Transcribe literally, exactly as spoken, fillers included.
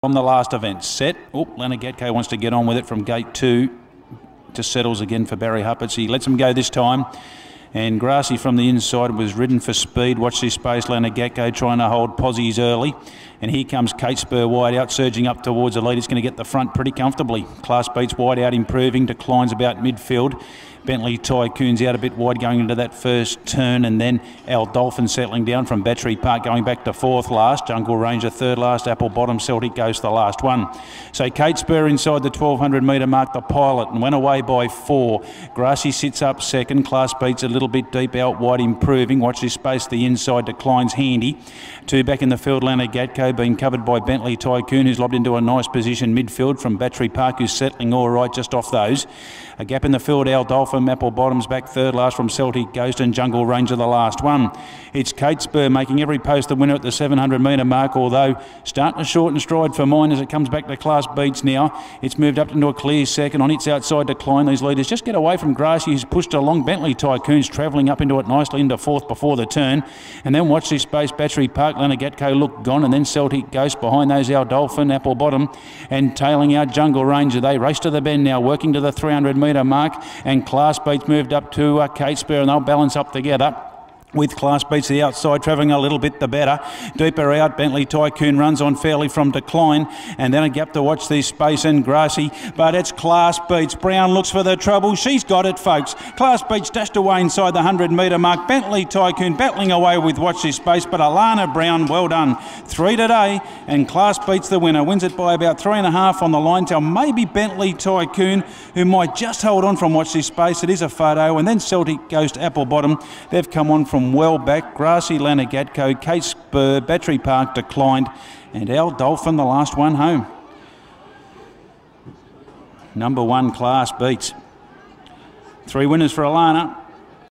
from the last event. Set. Oh, Leonard Gatko wants to get on with it from gate two. Just settles again for Barry Hupperts. He lets him go this time. And Grassy from the inside was ridden for speed. Watch this space. Leonard Gatko trying to hold posies early. And here comes Kate Spur wide out, surging up towards the lead. It's going to get the front pretty comfortably. Class Beats wide out, improving. Declines about midfield. Bentley Tycoon's out a bit wide going into that first turn, and then Al Dolphin settling down from Battery Park, going back to fourth last. Jungle Ranger third last. Apple Bottom Celtic goes to the last one. So Kate Spur inside the twelve hundred metre mark, the pilot, and went away by four. Grassy sits up second. Class Beats a little bit deep out wide, improving. Watch this space. The inside Declines handy. Two back in the field. Leonard Gatko being covered by Bentley Tycoon, who's lobbed into a nice position midfield from Battery Park, who's settling all right just off those. A gap in the field. Al Dolphin. Apple Bottom's back third last from Celtic Ghost, and Jungle Ranger the last one. It's Kate Spur making every post the winner at the seven hundred metre mark, although starting to shorten stride for mine as it comes back to Class Beats now. It's moved up into a clear second. On its outside Decline, these leaders just get away from Grassy, who's pushed along. Bentley Tycoon's travelling up into it nicely into fourth before the turn. And then watch this space. Battery Park, Leonard Gatko look gone, and then Celtic Ghost behind those. Our Dolphin, Apple Bottom, and tailing out Jungle Ranger. They race to the bend now, working to the three hundred metre mark, and Class Beats moved up to uh, Kate Spur, and they'll balance up together. With Class Beats the outside, travelling a little bit the better. Deeper out, Bentley Tycoon runs on fairly from Decline, and then a gap to watch this space and Grassy, but it's Class Beats. Brown looks for the trouble. She's got it, folks. Class Beats dashed away inside the one hundred metre mark. Bentley Tycoon battling away with watch this space, but Alana Brown, well done. Three today, and Class Beats the winner. Wins it by about three and a half on the line tail. Maybe Bentley Tycoon, who might just hold on from watch this space. It is a photo, and then Celtic Ghost, Apple Bottom. They've come on from well back. Grassy, Leonard Gatko, Kate Spur, Battery Park Declined, and Al Dolphin the last one home. Number one, Class Beats. Three winners for Alana.